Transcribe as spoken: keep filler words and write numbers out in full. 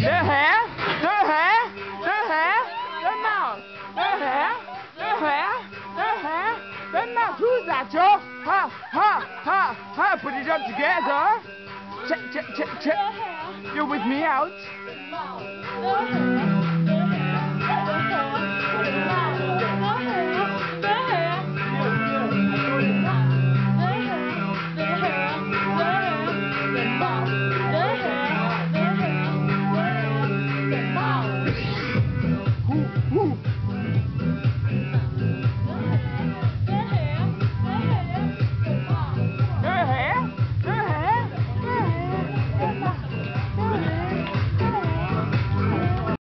the hair, the hair, the hair, the mouth, the hair, the hair, the hair, the mouth. Who's that, Joe? Ha, ha, ha, ha. Put it up together. Check, check, check, check. You're with me out.